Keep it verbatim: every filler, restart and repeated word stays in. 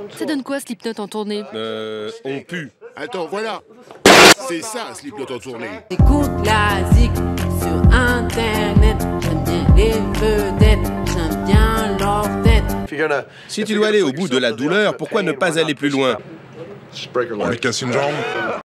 Ça donne quoi, Slipknot en tournée? Euh, on pue. Attends, voilà. C'est ça, Slipknot en tournée. Écoute la zik sur Internet. J'aime bien les vedettes, j'aime bien leur tête. Si tu dois aller au bout de la douleur, pourquoi ne pas aller plus loin? On lui casse une jambe.